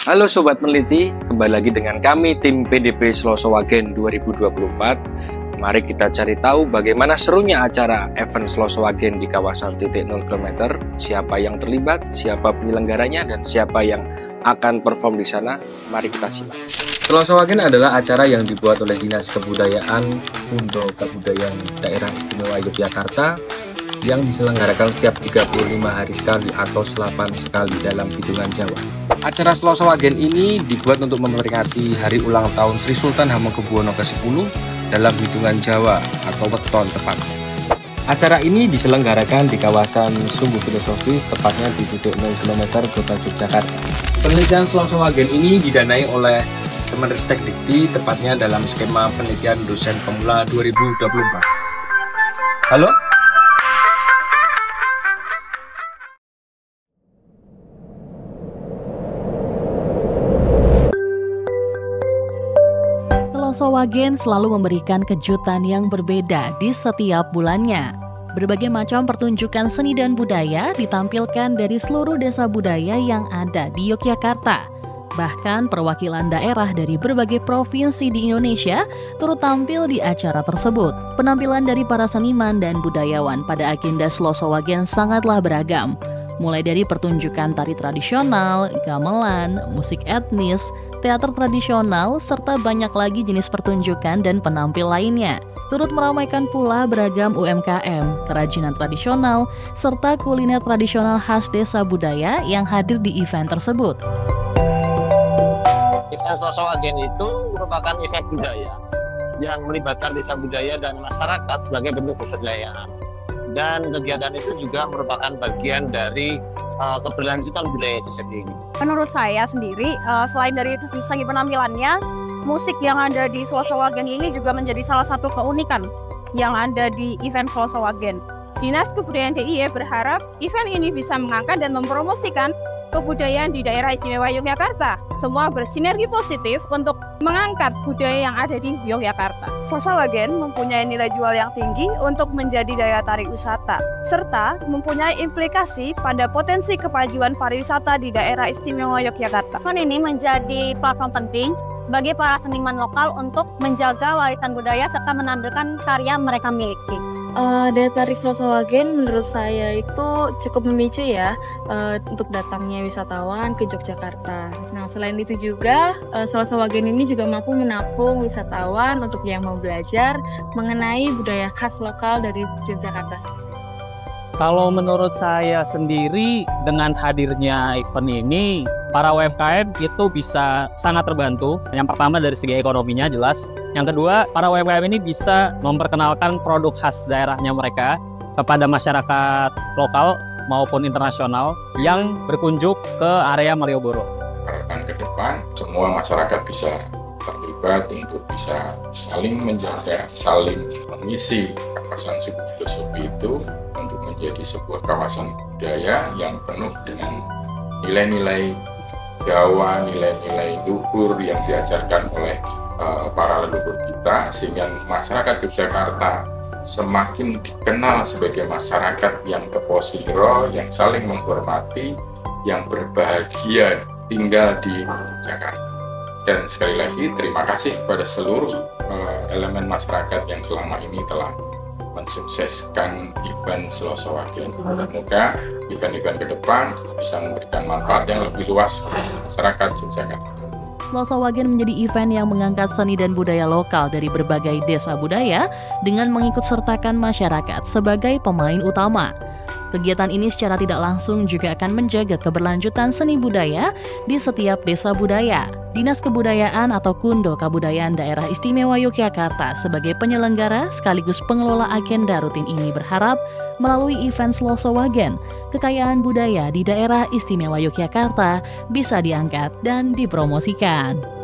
Halo Sobat Meneliti, kembali lagi dengan kami tim PDP Slosowagen 2024. Mari kita cari tahu bagaimana serunya acara event Slosowagen di kawasan titik 0 km, siapa yang terlibat, siapa penyelenggaranya, dan siapa yang akan perform di sana. Mari kita simak. Slosowagen adalah acara yang dibuat oleh Dinas Kebudayaan Kundo Kebudayaan Daerah Istimewa Yogyakarta yang diselenggarakan setiap 35 hari sekali atau 8 sekali dalam hitungan Jawa. Acara Slosowagen ini dibuat untuk memperingati hari ulang tahun Sri Sultan Hamengkubuwono ke-10 dalam hitungan Jawa atau weton tepatnya. Acara ini diselenggarakan di kawasan Sumbu Filosofis, tepatnya di titik 0 km Kota Yogyakarta. Penelitian Slosowagen ini didanai oleh Kemenristek Dikti, tepatnya dalam skema penelitian dosen pemula 2024. Halo? Slosowagen selalu memberikan kejutan yang berbeda di setiap bulannya. Berbagai macam pertunjukan seni dan budaya ditampilkan dari seluruh desa budaya yang ada di Yogyakarta. Bahkan perwakilan daerah dari berbagai provinsi di Indonesia turut tampil di acara tersebut. Penampilan dari para seniman dan budayawan pada agenda Slosowagen sangatlah beragam. Mulai dari pertunjukan tari tradisional, gamelan, musik etnis, teater tradisional, serta banyak lagi jenis pertunjukan dan penampil lainnya. Turut meramaikan pula beragam UMKM, kerajinan tradisional, serta kuliner tradisional khas desa budaya yang hadir di event tersebut. Event Slosowagen itu merupakan event budaya yang melibatkan desa budaya dan masyarakat sebagai bentuk kesejahteraan. Dan kegiatan itu juga merupakan bagian dari keberlanjutan budaya itu sendiri. Menurut saya sendiri, selain dari segi penampilannya, musik yang ada di Slosowagen ini juga menjadi salah satu keunikan yang ada di event Slosowagen. Dinas Kebudayaan DIY berharap event ini bisa mengangkat dan mempromosikan kebudayaan di daerah istimewa Yogyakarta. Semua bersinergi positif untuk mengangkat budaya yang ada di Yogyakarta. Slosowagen mempunyai nilai jual yang tinggi untuk menjadi daya tarik wisata, serta mempunyai implikasi pada potensi kemajuan pariwisata di daerah istimewa Yogyakarta. Event ini menjadi platform penting bagi para seniman lokal untuk menjaga warisan budaya serta menampilkan karya mereka miliki. Daya tarik Slosowagen menurut saya itu cukup memicu ya untuk datangnya wisatawan ke Yogyakarta. Nah, selain itu juga Slosowagen ini juga mampu menampung wisatawan untuk yang mau belajar mengenai budaya khas lokal dari Yogyakarta sendiri. Kalau menurut saya sendiri, dengan hadirnya event ini, para UMKM itu bisa sangat terbantu. Yang pertama dari segi ekonominya jelas. Yang kedua, para UMKM ini bisa memperkenalkan produk khas daerahnya mereka kepada masyarakat lokal maupun internasional yang berkunjung ke area Malioboro. Harapan ke depan, semua masyarakat bisa terlibat untuk bisa saling menjaga, saling mengisi kawasan Sumbu Filosofi itu untuk menjadi sebuah kawasan budaya yang penuh dengan nilai-nilai Jawa, nilai-nilai luhur yang diajarkan oleh para leluhur kita, sehingga masyarakat Yogyakarta semakin dikenal sebagai masyarakat yang terposiro, yang saling menghormati, yang berbahagia tinggal di Yogyakarta. Dan sekali lagi terima kasih kepada seluruh elemen masyarakat yang selama ini telah mensukseskan event Slosowagen. Semoga event-event ke depan bisa memberikan manfaat yang lebih luas kepada masyarakat Yogyakarta. Slosowagen menjadi event yang mengangkat seni dan budaya lokal dari berbagai desa budaya dengan mengikut sertakan masyarakat sebagai pemain utama. Kegiatan ini secara tidak langsung juga akan menjaga keberlanjutan seni budaya di setiap desa budaya. Dinas Kebudayaan atau Kundo Kebudayaan Daerah Istimewa Yogyakarta sebagai penyelenggara sekaligus pengelola agenda rutin ini berharap melalui event Slosowagen, kekayaan budaya di daerah istimewa Yogyakarta bisa diangkat dan dipromosikan.